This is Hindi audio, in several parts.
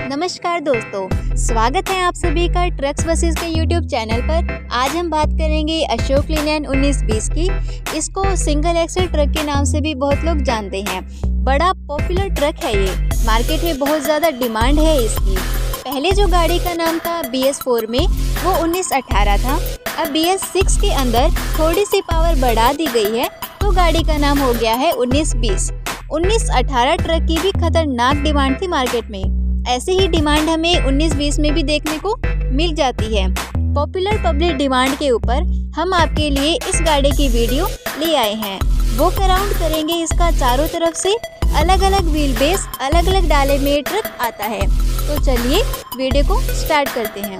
नमस्कार दोस्तों, स्वागत है आप सभी का ट्रक्स बसेस के यूट्यूब चैनल पर। आज हम बात करेंगे अशोक लीलैंड 1920 की। इसको सिंगल एक्सल ट्रक के नाम से भी बहुत लोग जानते हैं। बड़ा पॉपुलर ट्रक है ये, मार्केट में बहुत ज़्यादा डिमांड है इसकी। पहले जो गाड़ी का नाम था BS4 में, वो 1918 था। अब BS6 के अंदर थोड़ी सी पावर बढ़ा दी गई है, तो गाड़ी का नाम हो गया है 1920। 1918 ट्रक की भी खतरनाक डिमांड थी मार्केट में। ऐसे ही डिमांड हमें 1920 में भी देखने को मिल जाती है। पॉपुलर पब्लिक डिमांड के ऊपर हम आपके लिए इस गाड़ी की वीडियो ले आए हैं। वॉक अराउंड करेंगे इसका चारों तरफ से। अलग अलग व्हील बेस, अलग अलग डाले में ट्रक आता है। तो चलिए वीडियो को स्टार्ट करते हैं।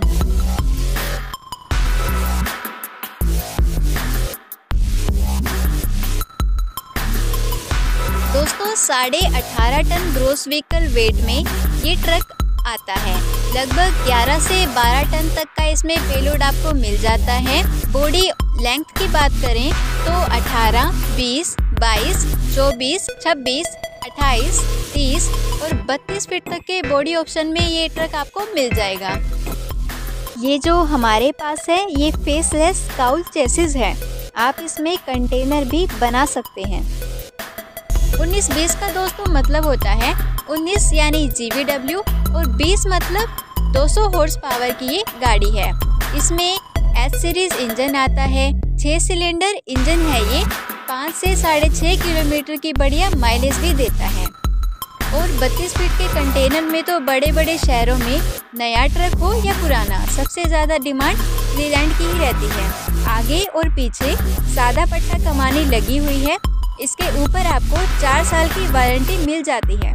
दोस्तों 18.5 टन ग्रोस व्हीकल वेट में ये ट्रक आता है। लगभग 11 से 12 टन तक का इसमें पेलोड आपको मिल जाता है। बॉडी लेंथ की बात करें तो 18, 20, 22, 24, 26, 28, 30 और 32 फीट तक के बॉडी ऑप्शन में ये ट्रक आपको मिल जाएगा। ये जो हमारे पास है ये फेसलेस काउल चेसिस है। आप इसमें कंटेनर भी बना सकते हैं। 1920 का दोस्तों मतलब होता है 19 यानी GVW और 20 मतलब 200 हॉर्स पावर की ये गाड़ी है। इसमें S सीरीज इंजन आता है। 6 सिलेंडर इंजन है ये। 5 से 6.5 किलोमीटर की बढ़िया माइलेज भी देता है। और 32 फीट के कंटेनर में तो बड़े बड़े शहरों में नया ट्रक हो या पुराना, सबसे ज़्यादा डिमांड लीलैंड की ही रहती है। आगे और पीछे सादा पट्टा कमानी लगी हुई है। इसके ऊपर आपको 4 साल की वारंटी मिल जाती है।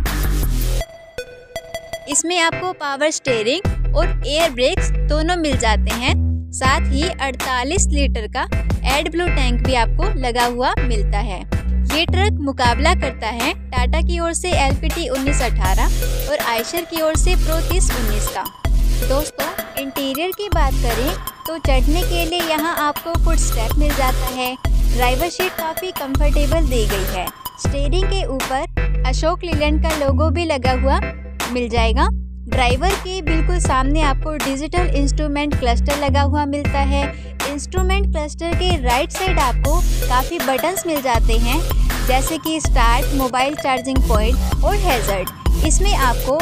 इसमें आपको पावर स्टीयरिंग और एयर ब्रेक्स दोनों मिल जाते हैं। साथ ही 48 लीटर का एडब्लू टैंक भी आपको लगा हुआ मिलता है। ये ट्रक मुकाबला करता है टाटा की ओर से LPT 1918 और आयशर की ओर से Pro 3019 का। दोस्तों इंटीरियर की बात करें तो चढ़ने के लिए यहाँ आपको फुट स्टेप मिल जाता है। ड्राइवर सीट काफ़ी कंफर्टेबल दी गई है। स्टीयरिंग के ऊपर अशोक लीलैंड का लोगो भी लगा हुआ मिल जाएगा। ड्राइवर के बिल्कुल सामने आपको डिजिटल इंस्ट्रूमेंट क्लस्टर लगा हुआ मिलता है। इंस्ट्रूमेंट क्लस्टर के राइट साइड आपको काफ़ी बटन्स मिल जाते हैं, जैसे कि स्टार्ट, मोबाइल चार्जिंग पॉइंट और हैज़र्ड। इसमें आपको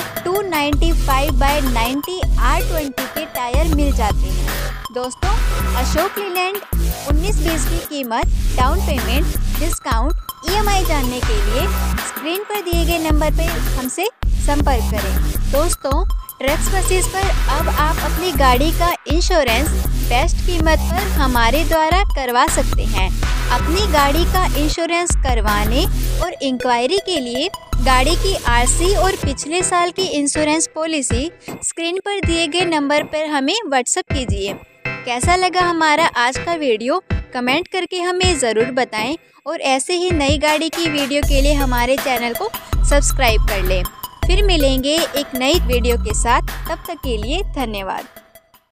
295/90 R20 के टायर मिल जाते हैं। दोस्तों अशोक लीलैंड 1920 की कीमत, डाउन पेमेंट, डिस्काउंट, EMI जानने के लिए स्क्रीन पर दिए गए नंबर पर हमसे संपर्क करें। दोस्तों ट्रक्स बसेस पर अब आप अपनी गाड़ी का इंश्योरेंस बेस्ट कीमत पर हमारे द्वारा करवा सकते हैं। अपनी गाड़ी का इंश्योरेंस करवाने और इंक्वायरी के लिए गाड़ी की RC और पिछले साल की इंश्योरेंस पॉलिसी स्क्रीन पर दिए गए नंबर पर हमें व्हाट्सएप कीजिए। कैसा लगा हमारा आज का वीडियो कमेंट करके हमें ज़रूर बताएं और ऐसे ही नई गाड़ी की वीडियो के लिए हमारे चैनल को सब्सक्राइब कर लें। फिर मिलेंगे एक नई वीडियो के साथ, तब तक के लिए धन्यवाद।